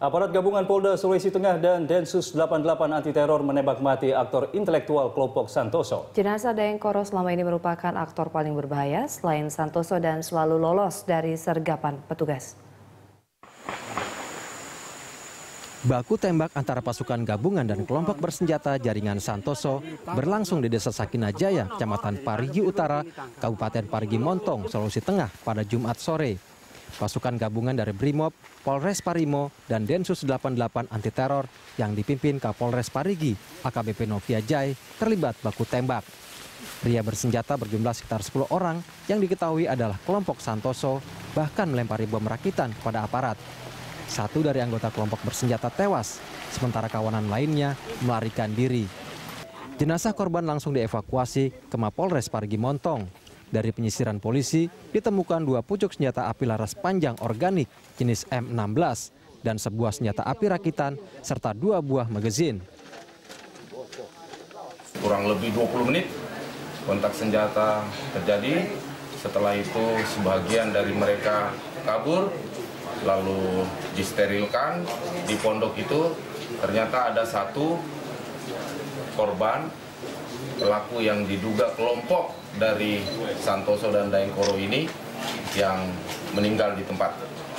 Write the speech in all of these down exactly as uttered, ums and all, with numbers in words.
Aparat gabungan Polda Sulawesi Tengah dan Densus delapan puluh delapan anti teror menembak mati aktor intelektual kelompok Santoso. Jenazah Daengkoro selama ini merupakan aktor paling berbahaya selain Santoso dan selalu lolos dari sergapan petugas. Baku tembak antara pasukan gabungan dan kelompok bersenjata jaringan Santoso berlangsung di Desa Sakinajaya, Kecamatan Parigi Utara, Kabupaten Parigi Montong, Sulawesi Tengah pada Jumat sore. Pasukan gabungan dari Brimob, Polres Parimo, dan Densus delapan puluh delapan anti teror yang dipimpin Kapolres Parigi, A K B P Novia Jai, terlibat baku tembak. Pria bersenjata berjumlah sekitar sepuluh orang yang diketahui adalah kelompok Santoso, bahkan melempari bom rakitan kepada aparat. Satu dari anggota kelompok bersenjata tewas, sementara kawanan lainnya melarikan diri. Jenazah korban langsung dievakuasi ke Mapolres Parigi Montong. Dari penyisiran polisi, ditemukan dua pucuk senjata api laras panjang organik jenis M enam belas dan sebuah senjata api rakitan serta dua buah magazin. Kurang lebih dua puluh menit kontak senjata terjadi. Setelah itu sebagian dari mereka kabur, lalu disterilkan. Di pondok itu ternyata ada satu korban pelaku yang diduga kelompok dari Santoso dan Daengkoro ini yang meninggal di tempat.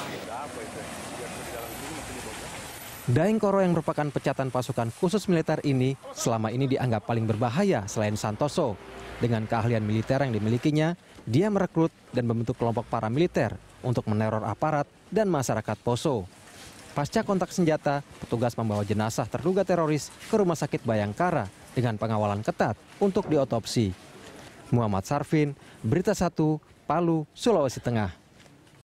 Daengkoro yang merupakan pecatan pasukan khusus militer ini selama ini dianggap paling berbahaya selain Santoso. Dengan keahlian militer yang dimilikinya, dia merekrut dan membentuk kelompok paramiliter untuk meneror aparat dan masyarakat Poso. Pasca kontak senjata, petugas membawa jenazah terduga teroris ke Rumah Sakit Bayangkara dengan pengawalan ketat untuk diotopsi. Muhammad Sarfin, Berita Satu, Palu, Sulawesi Tengah.